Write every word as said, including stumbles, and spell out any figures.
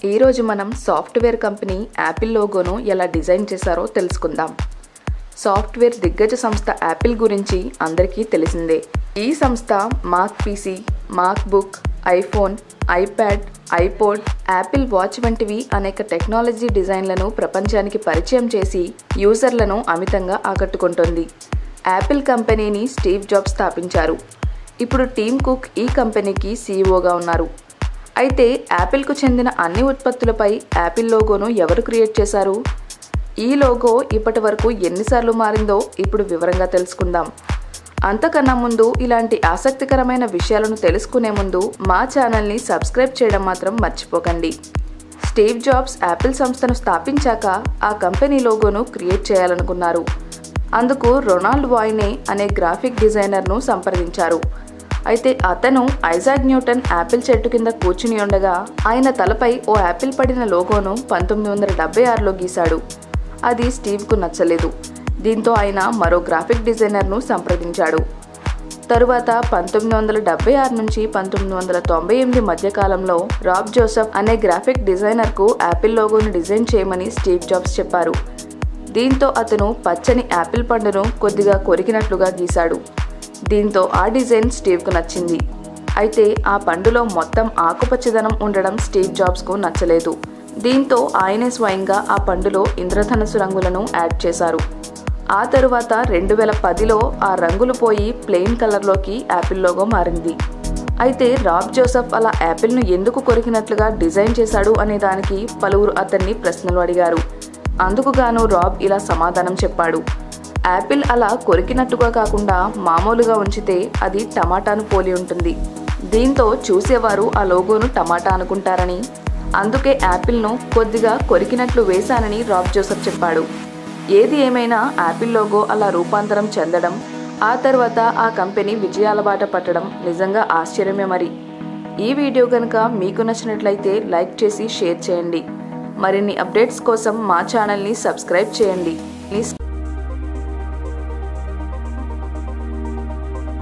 ఈ రోజు మనం సాఫ్ట్వేర్ కంపెనీ యాపిల్ లోగోను ఎలా డిజైన్ చేశారో తెలుసుకుందాం. సాఫ్ట్వేర్ దిగ్గజ సంస్థ యాపిల్ గురించి అందరికీ తెలిసిందే. ఈ సంస్థ Mac PC, MacBook, iPhone, iPad, iPod, Apple watch వంటివి అనేక టెక్నాలజీ డిజైన్లను ప్రపంచానికి పరిచయం చేసి యూజర్లను అమితంగా ఆకట్టుకుంటోంది. యాపిల్ కంపెనీని స్టీవ్ జాబ్స్ స్థాపించారు. ఇప్పుడు టీమ్ కుక్ ఈ కంపెనీకి సీఈఓగా ఉన్నారు. అయితే యాపిల్కు చెందిన అన్ని ఉత్పత్తులపై యాపిల్ లోగోను ఎవరు క్రియేట్ చేశారు? ఈ లోగో ఇప్పటి వరకు ఎన్నిసార్లు మారిందో ఇప్పుడు వివరంగా తెలుసుకుందాం. అంతకన్నా ముందు ఇలాంటి ఆసక్తికరమైన విషయాలను తెలుసుకునే ముందు మా ఛానల్ని సబ్స్క్రైబ్ చేయడం మాత్రం మర్చిపోకండి. స్టీవ్ జాబ్స్ యాపిల్ సంస్థను స్థాపించాక ఆ కంపెనీ లోగోను క్రియేట్ చేయాలనుకున్నారు. అందుకు రొనాల్డ్ వాయ్నే అనే గ్రాఫిక్ డిజైనర్ను సంప్రదించారు. అయితే అతను ఐజాక్ న్యూటన్ యాపిల్ చెట్టు కింద కూర్చుని ఉండగా ఆయన తలపై ఓ యాపిల్ పడిన లోగోను పంతొమ్మిది వందల డెబ్బై ఆరులో గీశాడు. అది స్టీవ్కు నచ్చలేదు. దీంతో ఆయన మరో గ్రాఫిక్ డిజైనర్ను సంప్రదించాడు. తరువాత పంతొమ్మిది వందల డెబ్బై ఆరు నుంచి పంతొమ్మిది వందల తొంభై ఎనిమిది మధ్యకాలంలో రాబ్ జోసెఫ్ అనే గ్రాఫిక్ డిజైనర్కు యాపిల్ లోగోను డిజైన్ చేయమని స్టీవ్ జాబ్స్ చెప్పారు. దీంతో అతను పచ్చని యాపిల్ పండును కొద్దిగా కొరికినట్లుగా గీశాడు. దీంతో ఆ డిజైన్ స్టీవ్కు నచ్చింది. అయితే ఆ పండులో మొత్తం ఆకుపచ్చదనం ఉండడం స్టీవ్ జాబ్స్కు నచ్చలేదు. దీంతో ఆయనే స్వయంగా ఆ పండులో ఇంద్రధనుసు రంగులను యాడ్ చేశారు. ఆ తరువాత రెండు వేల పదిలో ఆ రంగులు పోయి ప్లెయిన్ కలర్లోకి యాపిల్ లోగో మారింది. అయితే రాబ్ జోసెఫ్ అలా యాపిల్ను ఎందుకు కొరికినట్లుగా డిజైన్ చేశాడు అనే దానికి పలువురు అతన్ని ప్రశ్నలు అడిగారు. అందుకు గాను రాబ్ ఇలా సమాధానం చెప్పాడు. యాపిల్ అలా కొరికినట్టుగా కాకుండా మామూలుగా ఉంచితే అది టమాటాను పోలి ఉంటుంది. దీంతో చూసేవారు ఆ లోగోను టమాటా అనుకుంటారని, అందుకే యాపిల్ను కొద్దిగా కొరికినట్లు వేశానని రాబ్ జోసెఫ్ చెప్పాడు. ఏది ఏమైనా యాపిల్ లోగో అలా రూపాంతరం చెందడం, ఆ తర్వాత ఆ కంపెనీ విజయాల బాట పట్టడం నిజంగా ఆశ్చర్యమే. మరి ఈ వీడియో కనుక మీకు నచ్చినట్లయితే లైక్ చేసి షేర్ చేయండి. మరిన్ని అప్డేట్స్ కోసం మా ఛానల్ని సబ్స్క్రైబ్ చేయండి.